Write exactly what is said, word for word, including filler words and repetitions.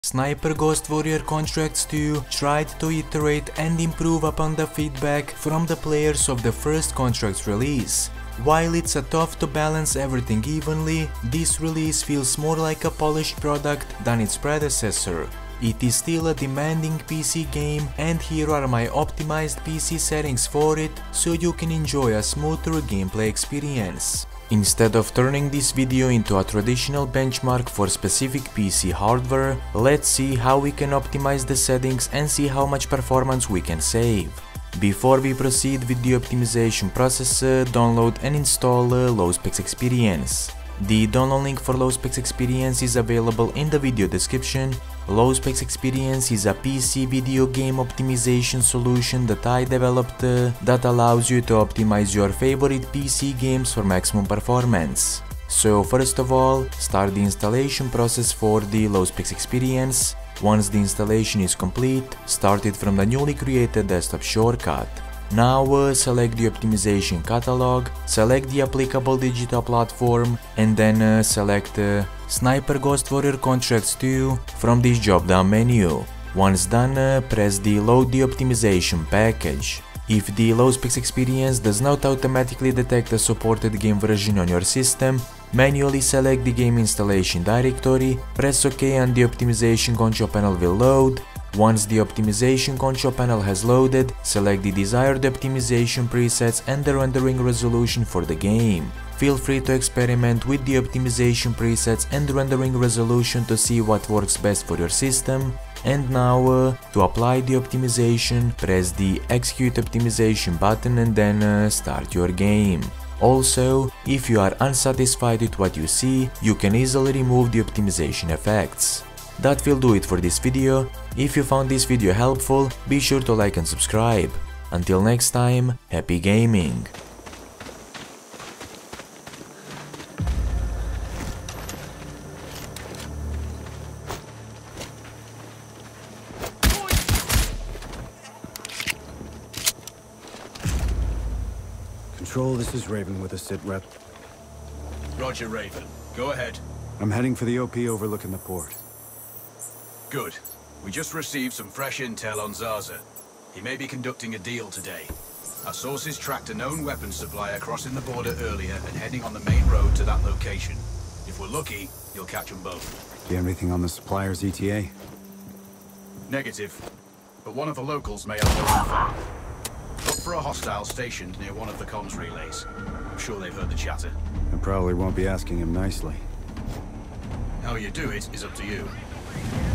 Sniper Ghost Warrior Contracts two tried to iterate and improve upon the feedback from the players of the first Contracts release. While it's a tough to balance everything evenly, this release feels more like a polished product than its predecessor. It is still a demanding P C game, and here are my optimized P C settings for it, so you can enjoy a smoother gameplay experience. Instead of turning this video into a traditional benchmark for specific P C hardware, let's see how we can optimize the settings and see how much performance we can save. Before we proceed with the optimization process, uh, download and install uh, Low Specs Experience. The download link for Low Specs Experience is available in the video description. Low Specs Experience is a P C video game optimization solution that I developed uh, that allows you to optimize your favorite P C games for maximum performance. So first of all, start the installation process for the Low Specs Experience. Once the installation is complete, start it from the newly created desktop shortcut. Now uh, select the optimization catalog, select the applicable digital platform, and then uh, select uh, Sniper Ghost Warrior Contracts two from this drop-down menu. Once done, uh, press the Load the Optimization package. If the Low Specs Experience does not automatically detect a supported game version on your system, manually select the game installation directory, press OK and the optimization control panel will load. Once the optimization control panel has loaded, select the desired optimization presets and the rendering resolution for the game. Feel free to experiment with the optimization presets and rendering resolution to see what works best for your system. And now, uh, to apply the optimization, press the Execute Optimization button and then uh, start your game. Also, if you are unsatisfied with what you see, you can easily remove the optimization effects. That will do it for this video. If you found this video helpful, be sure to like and subscribe. Until next time, happy gaming! Control, this is Raven with a sit rep. Roger, Raven. Go ahead. I'm heading for the O P overlooking the port. Good. We just received some fresh intel on Zaza. He may be conducting a deal today. Our sources tracked a known weapons supplier crossing the border earlier and heading on the main road to that location. If we're lucky, you'll catch them both. Do you have anything on the supplier's E T A? Negative. But one of the locals may have known. Look for a hostile stationed near one of the comms relays. I'm sure they've heard the chatter. I probably won't be asking him nicely. How you do it is up to you.